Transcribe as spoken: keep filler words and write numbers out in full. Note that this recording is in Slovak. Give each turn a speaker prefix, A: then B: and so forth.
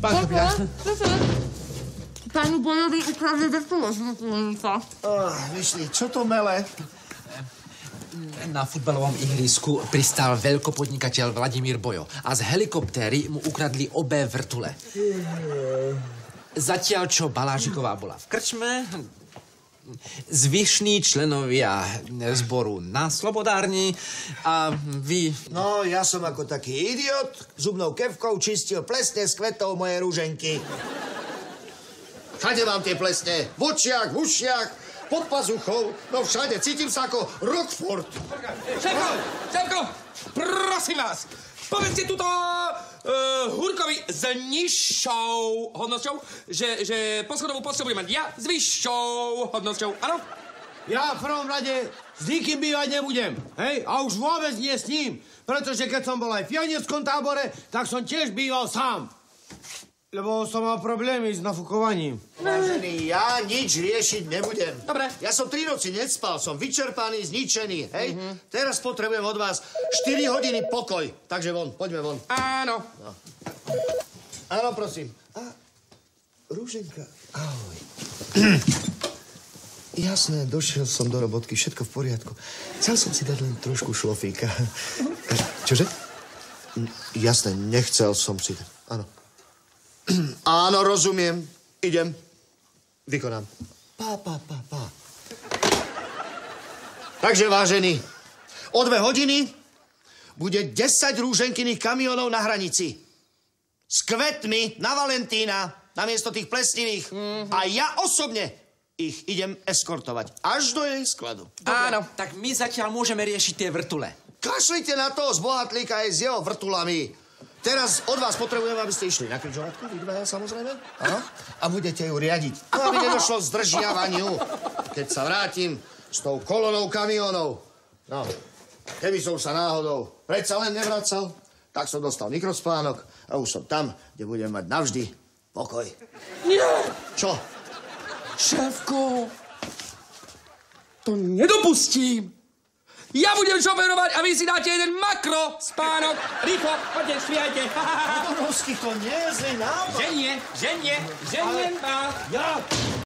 A: pán kapitán.
B: Pánu Bojovi ukradli vrtule z vrtuleníka.
C: Vyšli, čo to mele?
D: Na futbalovom ihrisku pristál veľkopodnikateľ Vladimír Bojo a z helikoptéry mu ukradli obe vrtule. Zatiaľ, čo Balážiková bola v krčme, zvyšní členovia zboru na Slobodárni a vy...
C: No, ja som ako taký idiot, zubnou kevkou čistil plesne s kvetov moje rúženky. Všade mám tie plesne, v očiach, v ušiach, pod pazuchou, no všade, cítim sa ako Rockford.
A: Šéfko, šéfko, prosím vás, povedzte tuto uh, Hurkovi s nižšou hodnosťou, že, že poschodovú postel budem mať ja s vyššou hodnosťou, áno?
E: Ja v prvom rade s nikým bývať nebudem, hej? A už vôbec nie s ním, pretože keď som bol aj v pionierskom tábore, tak som tiež býval sám. Lebo som mal problémy s nafúkovaním.
C: Vážený, ja nič riešiť nebudem.
A: Dobre.
C: Ja som tri noci nespal, som vyčerpaný, zničený, hej? Mm-hmm. Teraz potrebujem od vás štyri hodiny pokoj. Takže von, poďme von.
A: Áno.
C: No. Áno, prosím. A, Rúženka, ahoj. Jasné, došiel som do robotky, všetko v poriadku. Chcel som si dať len trošku šlofíka. Čože? Jasné, nechcel som si dať, áno. Áno, rozumiem. Idem. Vykonám. Pá, pá, pá, pá. Takže, vážení, o dve hodiny bude desať rúženkyných kamionov na hranici. S kvetmi na Valentína, namiesto tých plesnivých. Mm-hmm. A ja osobne ich idem eskortovať až do jej skladu.
D: Dobre, áno, tak my zatiaľ môžeme riešiť tie vrtule.
C: Kašlite na to, z bohatlíka aj s jeho vrtulami. Teraz od vás potrebujem, aby ste išli na križovatku, vy dvaja samozrejme, aha, a budete ju riadiť. No, aby nedošlo k zdržiavaniu, keď sa vrátim s tou kolonou kamionov. No, keby som sa náhodou predsa len nevracal, tak som dostal mikrospánok a už som tam, kde budem mať navždy pokoj.
A: Nie!
C: Čo?
A: Šéfko, to nedopustím. Ja budem šoferovať a vy si dáte jeden makro spánok. Rýchlo, poďte, švíjajte.
C: Podrovský, to nie je zlý nápad.
A: Ženie, ženie, ženiem vás.
C: Ja...